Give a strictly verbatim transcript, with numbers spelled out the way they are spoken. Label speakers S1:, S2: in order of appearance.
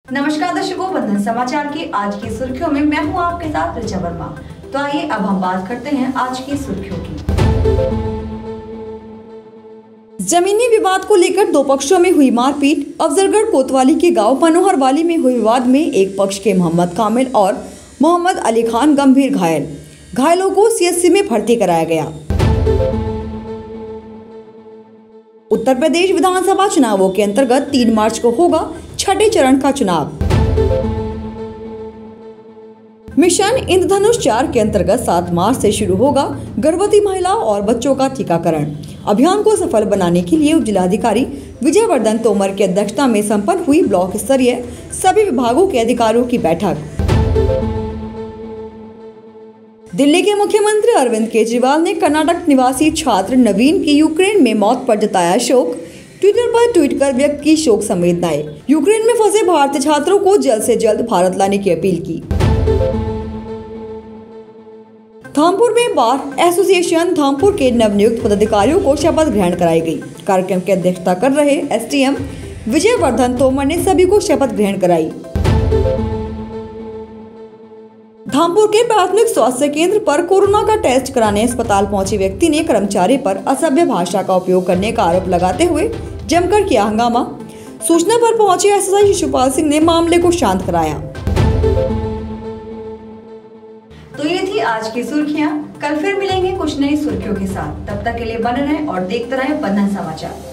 S1: नमस्कार दर्शकों, बंधन समाचार की आज की सुर्खियों में मैं हूं आपके साथ ऋचा वर्मा। तो आइए अब हम बात करते हैं आज की सुर्खियों की। जमीनी विवाद को लेकर दो पक्षों में हुई मारपीट। अफजलगढ़ कोतवाली के गांव मनोहरवाली में हुए विवाद में एक पक्ष के मोहम्मद कामिल और मोहम्मद अली खान गंभीर घायल। घायलों को सीएचसी में भर्ती कराया गया। उत्तर प्रदेश विधानसभा चुनावों के अंतर्गत तीन मार्च को होगा छठे चरण का चुनाव। मिशन इंद्रधनुष चार के अंतर्गत सात मार्च से शुरू होगा गर्भवती महिलाओं और बच्चों का टीकाकरण। अभियान को सफल बनाने के लिए उप जिलाधिकारी विजय वर्धन तोमर की अध्यक्षता में संपन्न हुई ब्लॉक स्तरीय सभी विभागों के अधिकारियों की बैठक। दिल्ली के मुख्यमंत्री अरविंद केजरीवाल ने कर्नाटक निवासी छात्र नवीन की यूक्रेन में मौत पर जताया शोक। ट्विटर पर ट्वीट कर व्यक्त की शोक संवेदनाएं। यूक्रेन में फंसे भारतीय छात्रों को जल्द से जल्द भारत लाने की अपील की। धामपुर में बार एसोसिएशन धामपुर के नवनियुक्त पदाधिकारियों को शपथ ग्रहण कराई गई। कार्यक्रम की अध्यक्षता कर रहे एसडीएम विजय वर्धन तोमर ने सभी को शपथ ग्रहण कराई। धामपुर के प्राथमिक स्वास्थ्य केंद्र पर कोरोना का टेस्ट कराने अस्पताल पहुंचे व्यक्ति ने कर्मचारी पर असभ्य भाषा का उपयोग करने का आरोप लगाते हुए जमकर किया हंगामा। सूचना पर पहुंचे एसएसआई शिशुपाल सिंह ने मामले को शांत कराया। तो ये थी आज की सुर्खियां। कल फिर मिलेंगे कुछ नई सुर्खियों के साथ। तब तक के लिए बने रहें और देखते रहें बंधन समाचार।